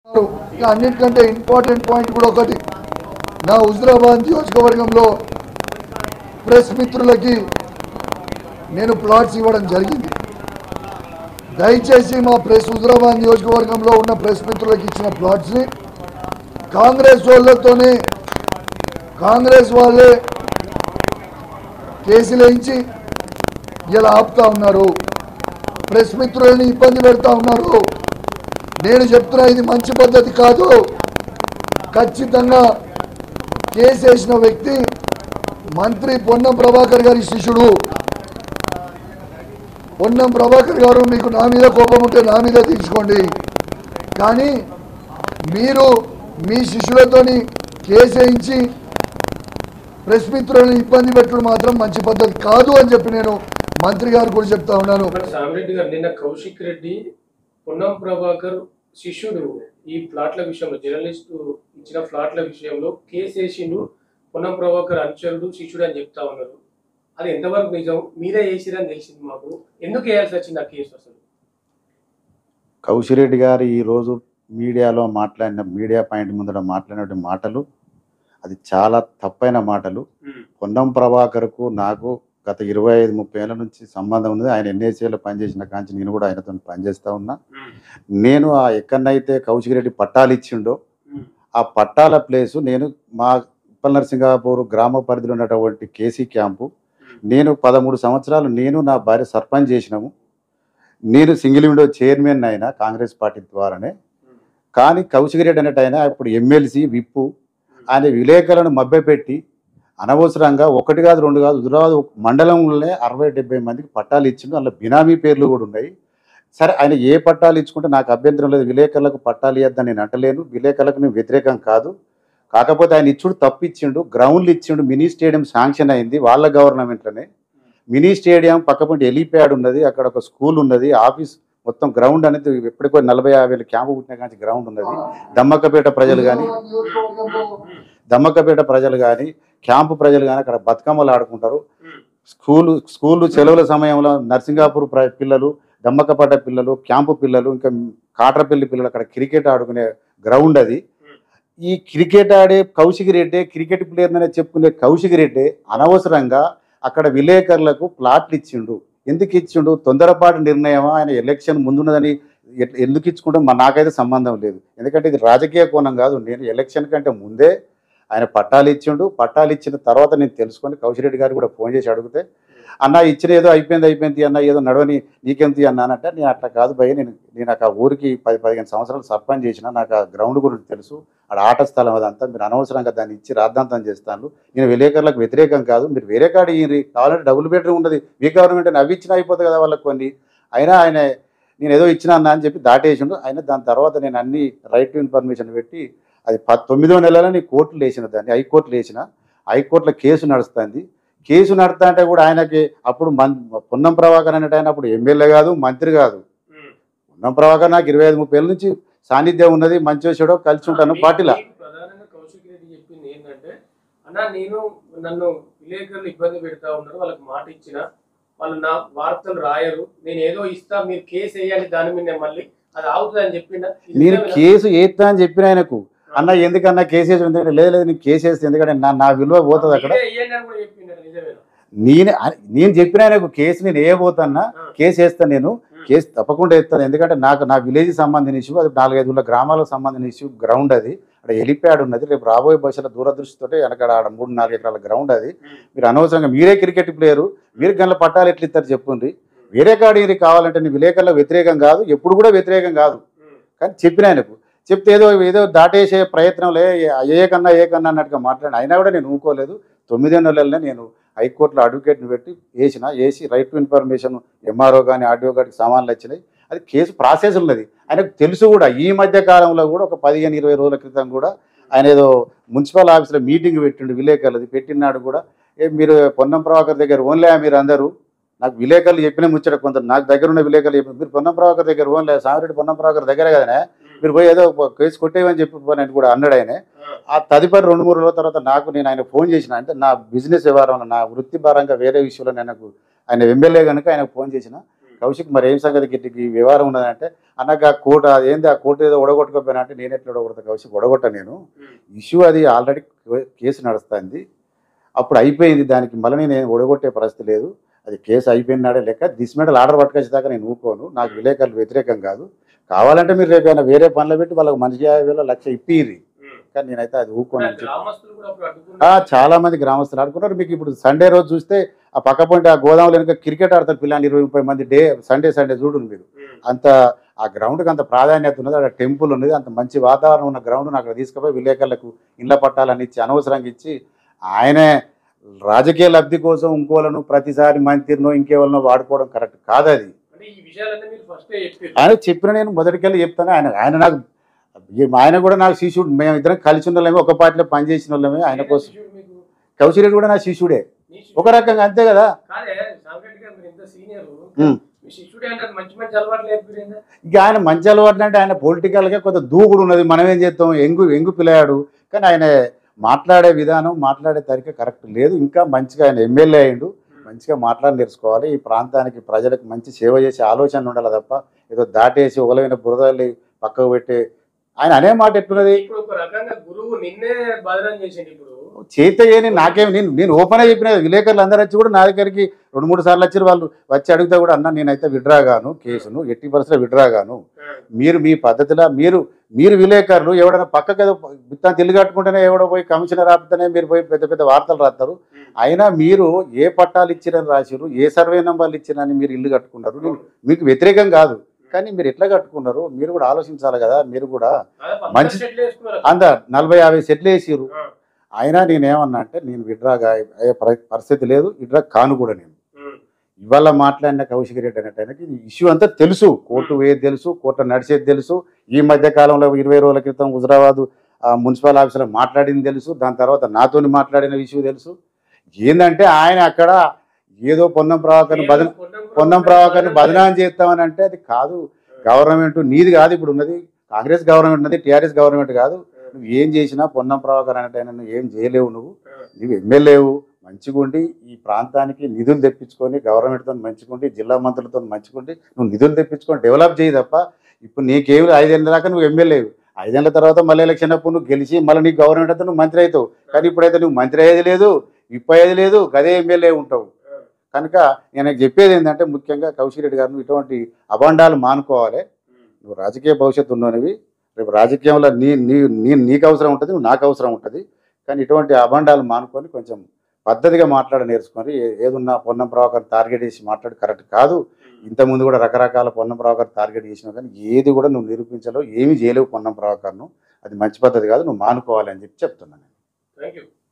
అన్నిటికంటే important point కూడా ఒకటి, నా హుజురాబాద్ నియోజకవర్గంలో ప్రెస్ మిత్రులకి నేను ప్లాట్స్ ఇవ్వడం జరిగింది. దయచేసి మా హుజురాబాద్ నియోజకవర్గంలో ఉన్న ప్రెస్ మిత్రులకు ఇచ్చిన ప్లాట్స్ని కాంగ్రెస్ వాళ్ళతోనే కాంగ్రెస్ వాళ్ళే కేసులు వేయించి ఇలా ఆపుతా ఉన్నారు, ప్రెస్ మిత్రులని ఇబ్బంది పెడతా ఉన్నారు. నేను చెప్తున్నా, ఇది మంచి పద్ధతి కాదు. ఖచ్చితంగా కేసు వేసిన వ్యక్తి మంత్రి పొన్నం ప్రభాకర్ గారి శిష్యుడు. పొన్నం ప్రభాకర్ గారు, మీకు నా మీద కోపం ఉంటే నా మీద తీసుకోండి, కానీ మీరు మీ శిష్యులతోని కేసు వేయించి ప్రెస్ మిత్రులను ఇబ్బంది పెట్టడం మాత్రం మంచి పద్ధతి కాదు అని చెప్పి నేను మంత్రి గారు కూడా చెప్తా ఉన్నాను. సామిరెడ్డి గారు, నిన్న కౌశిక్ రెడ్డి పొన్నం ప్రభాకర్ శిష్యుడు ఈ ప్లాట్ల విషయంలో, జర్నలిస్టు ఇచ్చిన ప్లాట్ల విషయంలో కేసు వేసిండు, పొన్నం ప్రభాకర్ అనుచరుడు శిష్యుడు అని చెప్తా ఉన్నారు. అది ఎంతవరకు నిజం? మీరే వేసిరని తెలిసింది మాకు. ఎందుకు వేయాల్సి వచ్చింది ఆ కేసు? అసలు కౌశిక్ రెడ్డి గారు ఈరోజు మీడియాలో మాట్లాడిన, మీడియా పాయింట్ ముందర మాట్లాడిన మాటలు అది చాలా తప్పైన మాటలు. పొన్నం ప్రభాకర్కు నాకు గత 25-30 ఏళ్ళ నుంచి సంబంధం ఉంది. ఆయన ఎన్ఏసీలో పనిచేసిన కాంచి నేను కూడా ఆయనతో పనిచేస్తూ ఉన్నా. నేను ఆ ఎక్కడనైతే కౌశిక్ రెడ్డి పట్టాలు ఇచ్చిండో ఆ పట్టాల ప్లేసు నేను మా ఉప్పల్ నరసింగాపూర్ గ్రామ పరిధిలో ఉన్నటువంటి కేసీ క్యాంపు, నేను 13 సంవత్సరాలు నేను నా భార్య సర్పంచ్ చేసినాము. నేను సింగిల్ విండో చైర్మన్ అయినా కాంగ్రెస్ పార్టీ ద్వారానే. కానీ కౌశిక్ రెడ్డి అన్నట్టు ఆయన ఇప్పుడు ఎమ్మెల్సీ విప్పు, ఆయన విలేకరులను మభ్యపెట్టి అనవసరంగా 1 కాదు 2 కాదు హుజురాబాద్ మండలంలోనే 60-70 మందికి పట్టాలు ఇచ్చిండు. అందులో బినామీ పేర్లు కూడా ఉన్నాయి. సరే, ఆయన ఏ పట్టాలు ఇచ్చుకుంటే నాకు అభ్యంతరం లేదు, విలేకరులకు పట్టాలు ఇద్దని నేను అంటలేను, విలేకరులకు నేను వ్యతిరేకం కాదు. కాకపోతే ఆయన ఇచ్చుడు తప్పిచ్చిండు. గ్రౌండ్లు ఇచ్చిండు, మినీ స్టేడియం శాంక్షన్ అయింది వాళ్ళ గవర్నమెంట్లోనే. మినీ స్టేడియం పక్కపంటి హెలీప్యాడ్ ఉన్నది, అక్కడ ఒక స్కూల్ ఉన్నది, ఆఫీస్ మొత్తం గ్రౌండ్ అనేది ఎప్పటికో 40-50 క్యాంపు పుట్టిన కానీ గ్రౌండ్ ఉన్నది. దమ్మక్కపేట ప్రజలు కానీ క్యాంపు ప్రజలు కానీ అక్కడ బతుకమ్మలు ఆడుకుంటారు. స్కూలు సెలవుల సమయంలో నర్సింగాపూర్ పిల్లలు, దమ్మక్కపేట పిల్లలు, క్యాంపు పిల్లలు, ఇంకా కాట్రపల్లి పిల్లలు అక్కడ క్రికెట్ ఆడుకునే గ్రౌండ్ అది. ఈ క్రికెట్ ఆడే కౌశిక్ రెడ్డి, క్రికెట్ ప్లేయర్ అనేది చెప్పుకునే కౌశిక్ రెడ్డి అనవసరంగా అక్కడ విలేకరులకు ప్లాట్లు ఇచ్చిండు. ఎందుకు ఇచ్చిండు? తొందరపాటు నిర్ణయం. ఆయన ఎలక్షన్ ముందున్నదని ఎందుకు ఇచ్చుకుంటే నాకైతే సంబంధం లేదు. ఎందుకంటే ఇది రాజకీయ కోణం కాదు. నేను ఎలక్షన్ కంటే ముందే ఆయన పట్టాలు ఇచ్చిండు. పట్టాలు ఇచ్చిన తర్వాత నేను తెలుసుకొని కౌశిక్ రెడ్డి గారు కూడా ఫోన్ చేసి అడిగితే, అన్న ఇచ్చిన ఏదో అయిపోయింది అన్న, ఏదో నడవని నీకెంత అన్నానంటే, నేను అట్లా కాదు భయ్య, నేను ఆ ఊరికి 10-15 సంవత్సరాలు సర్పంచ్ చేసిన, నాకు ఆ గ్రౌండ్ గురించి తెలుసు, ఆడ ఆట స్థలం అదంతా, మీరు అనవసరంగా దాన్ని ఇచ్చి రాద్ధాంతం చేస్తాను. నేను విలేకరులకు వ్యతిరేకం కాదు, మీరు వేరే కాడ ఇయ్యి, కావాలంటే డబుల్ బెడ్రూమ్ ఉన్నది మీ గవర్నమెంట్ అని, అవి ఇచ్చినా అయిపోతుంది కదా వాళ్ళకి కొన్ని. అయినా ఆయన నేను ఏదో ఇచ్చినా అన్న అని చెప్పి దాటేసిండు. అయినా దాని తర్వాత నేను అన్ని రైట్ టు ఇన్ఫర్మేషన్ పెట్టి అది 9వ నెలలో నీ కోర్టులు వేసిన, దాన్ని హైకోర్టులు వేసిన, హైకోర్టులో కేసు నడుస్తుంది. కేసు నడుస్తా అంటే కూడా ఆయనకి అప్పుడు పొన్నం ప్రభాకర్ అనేట ఆయన అప్పుడు ఎమ్మెల్యే కాదు, మంత్రి కాదు. పొన్నం ప్రభాకర్ నాకు 25-30 ఏళ్ళ నుంచి సాన్నిధ్యం ఉన్నది, మంచి వచ్చాడో కలిసి ఉంటాను పార్టీలో. ప్రధానంగా కౌశిక్ రెడ్డి చెప్పింది ఏంటంటే, అన్న నన్ను విలేకరులు ఇబ్బంది పెడతా ఉన్నారు, వాళ్ళకి మాట ఇచ్చిన, వాళ్ళు నా వార్తలు రాయరు, నేను ఏదో ఇస్తా, మీరు కేసు వేయాలి దాని మీద, మళ్ళీ అది అవుతుంది అని చెప్పిండ. నేను కేసు వేస్తా అని చెప్పిన ఆయనకు, అన్న ఎందుకన్నా కేసు వేసి, లేదు నేను కేసు వేస్తే ఎందుకంటే నా విలువ పోతుంది అక్కడ. నేను చెప్పిన ఆయనకు కేసు నేను వేయబోతున్నా, కేసు వేస్తాను, నేను కేసు తప్పకుండా వేస్తాను. ఎందుకంటే నా విలేజ్కి సంబంధించిన ఇష్యూ, అది 4-5 గ్రామాలకు సంబంధించిన ఇష్యూ. గ్రౌండ్ అది, అక్కడ హెలిప్యాడ్ ఉన్నది. రేపు రాబోయే భవిష్యత్తులో దూరదృష్టితో వెనకాడ 3-4 ఎకరాల గ్రౌండ్ అది. మీరు అనవసరంగా మీరే క్రికెట్ ప్లేయరు, మీరు గంటల పట్టాలు ఎట్లా ఇస్తారు చెప్పుండ్రి. వేరే కాడికి కావాలంటే నీ విలేకరులకు వ్యతిరేకం కాదు, ఎప్పుడు కూడా వ్యతిరేకం కాదు. కానీ చెప్పిన ఆయనకు చెప్తే ఏదో దాటేసే ప్రయత్నంలో ఏ కన్నా అన్నట్టుగా మాట్లాడి, అయినా కూడా నేను ఊరుకోలేదు. 9వ నెలలనే నేను హైకోర్టులో అడ్వకేట్ని పెట్టి వేసి రైట్ టు ఇన్ఫర్మేషన్ ఎంఆర్ఓ కానీ ఆర్డీఓ గారికి సామాన్లు వచ్చినాయి. అది కేసు ప్రాసెస్ ఉన్నది. ఆయనకు తెలుసు కూడా. ఈ మధ్య కాలంలో కూడా ఒక 15-20 రోజుల క్రితం కూడా ఆయన ఏదో మున్సిపల్ ఆఫీస్లో మీటింగ్ పెట్టిండు విలేకరులది. పెట్టినాడు కూడా, మీరు పొన్నం ప్రభాకర్ దగ్గర ఓన్లే, మీరు అందరూ నాకు విలేకరులు చెప్పిన ముచ్చట, కొంత నాకు దగ్గర ఉన్న విలేకరులు చెప్పిన, మీరు పొన్నం ప్రభాకర్ దగ్గర ఓన్లే, సామిరెడ్డి పొన్నం ప్రభాకర్ దగ్గర కదనే, మీరు పోయి ఏదో కేసు కొట్టేయమని చెప్పి కూడా అన్నాడు ఆయన. ఆ తదుపరి 2-3 రోజుల తర్వాత నేను ఆయన ఫోన్ చేసిన, అంటే నా బిజినెస్ వ్యవహారంలో, నా వృత్తిపరంగా వేరే విషయంలో ఆయనకు, ఆయన ఎమ్మెల్యే కనుక ఆయనకు ఫోన్ చేసిన, కౌశిక్ మరి ఏం సంగతి గిట్టికి వ్యవహారం ఉన్నదంటే అన్నగా కోర్టు అదేంది ఆ కోర్టు ఏదో ఒడగొట్టుకోపోయినా అంటే నేను ఎట్లా ఒడగొడతా కౌశిక్ ఒడగొట్ట నేను ఇష్యూ అది ఆల్రెడీ కేసు నడుస్తుంది అప్పుడు అయిపోయింది దానికి మళ్ళీ నేను ఒడగొట్టే పరిస్థితి లేదు అది కేసు అయిపోయినాడే లెక్క డిస్మెంటల్ ఆర్డర్ పట్టుకొచ్చేదాకా నేను ఊకోను నాకు విలేకరులు వ్యతిరేకం కాదు కావాలంటే మీరు రేపు ఏమైనా వేరే పనులు పెట్టి వాళ్ళకి మనిషి 50,000 లక్ష ఇప్పిర్రి కానీ నేనైతే అది ఊకోను చాలా మంది గ్రామస్తులు ఆడుకున్నారు మీకు ఇప్పుడు సండే రోజు చూస్తే ఆ పక్క point ఆ గోదాములు వెనుక క్రికెట్ ఆడతారు పిల్లలు 20-30 మంది సండే చూడండి మీరు అంత ఆ గ్రౌండ్కి అంత ప్రాధాన్యత ఉన్నది అక్కడ టెంపుల్ ఉన్నది అంత మంచి వాతావరణం ఉన్న గ్రౌండ్ను అక్కడ తీసుకుపోయి విలేకరులకు ఇళ్ల పట్టాలని ఇచ్చి అనవసరంగా ఇచ్చి ఆయనే రాజకీయ లబ్ధి కోసం ఇంకోలను ప్రతిసారి మంత్రినో ఇంకేవలనో వాడుకోవడం కరెక్ట్ కాదు అది ఆయన చెప్పిన నేను మొదటికెళ్ళి చెప్తాను ఆయన నాకు ఆయన కూడా నాకు శిష్యుడు మేము ఇద్దరం కలిసి ఉన్న వాళ్ళమే ఒక పార్టీలో పనిచేసిన వాళ్ళమే ఆయన కోసం కౌశిక్ రెడ్డి కూడా నా శిష్యుడే ఒక రకంగా అంతే కదా ఇక ఆయన మంచి అలవాట్లు అంటే ఆయన పొలిటికల్గా కొంత దూకుడు ఉన్నది మనం ఏం చేస్తాం ఎంగు పిల్లాడు కానీ ఆయన మాట్లాడే విధానం మాట్లాడే తరిక కరెక్ట్ లేదు ఇంకా మంచిగా ఆయన ఎమ్మెల్యే అయ్యిండు మంచిగా మాట్లాడి నేర్చుకోవాలి ఈ ప్రాంతానికి ప్రజలకు మంచి సేవ చేసే ఆలోచనలు ఉండాలి తప్ప ఏదో దాటేసి ఒకలైన బురదల్ని పక్కకు పెట్టే ఆయన అనే మాట ఎట్లున్నది చేతయ్యని నాకేమి నేను ఓపెన్ గా చెప్పిన విలేకరులు అందరూ వచ్చి కూడా నా దగ్గరికి 2-3 సార్లు వచ్చారు వాళ్ళు వచ్చి అడిగితే కూడా అన్న నేనైతే విడ్రా గాను కేసును ఎట్టి పరిస్థితుల్లో విడ్రా గాను మీరు మీ పద్ధతిలో మీరు విలేకరులు ఎవడైనా పక్కకి ఏదో బిత్తాన్ని తిల్లు కట్టుకుంటేనే ఎవడో పోయి కమిషనర్ ఆపితేనే మీరు పోయి పెద్ద పెద్ద వార్తలు రాస్తారు అయినా మీరు ఏ పట్టాలు ఇచ్చిరని రాసిరు ఏ సర్వే నెంబర్లు ఇచ్చిరని మీరు ఇల్లు కట్టుకున్నారు మీకు వ్యతిరేకం కాదు కానీ మీరు ఎట్లా కట్టుకున్నారు మీరు కూడా ఆలోచించాలి కదా మీరు కూడా మంచి అంత 40-50 సెట్లు వేసిరు అయినా నేనేమన్నా అంటే నేను విడ్రాగా అయ్యే పరిస్థితి లేదు విడ్రా కాను కూడా నేను ఇవాళ మాట్లాడిన కౌశిక్ రెడ్డి అనేటానికి ఇష్యూ అంతా తెలుసు కోర్టు వేది తెలుసు కోర్టు నడిచేది తెలుసు ఈ మధ్య కాలంలో 20 రోజుల క్రితం హుజరాబాద్ మున్సిపల్ ఆఫీసులో మాట్లాడింది తెలుసు దాని తర్వాత నాతోని మాట్లాడిన ఇష్యూ తెలుసు ఏంటంటే ఆయన అక్కడ ఏదో పొన్నం ప్రభాకర్ని బదనాం చేస్తామని అంటే అది కాదు గవర్నమెంట్ నీది కాదు ఇప్పుడు ఉన్నది కాంగ్రెస్ గవర్నమెంట్ ఉన్నది టీఆర్ఎస్ గవర్నమెంట్ కాదు నువ్వు ఏం చేసినా పొన్నం ప్రభాకర్ అంటే నువ్వు ఏం చేయలేవు నువ్వు ఎమ్మెల్యేవు మంచిగుండి ఈ ప్రాంతానికి నిధులు తెప్పించుకొని గవర్నమెంట్తో మంచిగుండి జిల్లా మంత్రులతో మంచిగుండి నువ్వు నిధులు తెప్పించుకొని డెవలప్ చేయి తప్ప ఇప్పుడు నీకేమి 5 ఏళ్ళ దాకా నువ్వు ఎమ్మెల్యేవు 5 ఏళ్ళ తర్వాత మళ్ళీ ఎలక్షన్ అప్పుడు నువ్వు గెలిచి మళ్ళీ నీకు గవర్నమెంట్ అయితే నువ్వు మంత్రి అవుతావు కానీ ఇప్పుడైతే నువ్వు మంత్రి అయ్యేది లేదు ఇప్పయ్యేది లేదు గదే ఎమ్మెల్యే ఉంటావు కనుక నేను చెప్పేది ఏంటంటే ముఖ్యంగా కౌశిక్ రెడ్డి గారు ఇటువంటి అభండాలు మానుకోవాలి నువ్వు రాజకీయ భవిష్యత్తు ఉన్నవి రేపు రాజకీయంలో నీకు అవసరం ఉంటుంది నువ్వు నాకు అవసరం ఉంటుంది కానీ ఇటువంటి అభండాలు మానుకొని కొంచెం పద్ధతిగా నేర్చుకొని ఏదున్నా పొన్నం ప్రభాకర్ టార్గెట్ చేసి మాట్లాడి కరెక్ట్ కాదు ఇంతకుముందు కూడా రకరకాల పొన్నం ప్రభాకర్ టార్గెట్ చేసినావు కానీ ఏది కూడా నువ్వు నిరూపించలేవు ఏమీ చేయలేవు పొన్నం ప్రభాకర్ను అది మంచి పద్ధతి కాదు నువ్వు మానుకోవాలి అని చెప్తున్నాను. Thank you.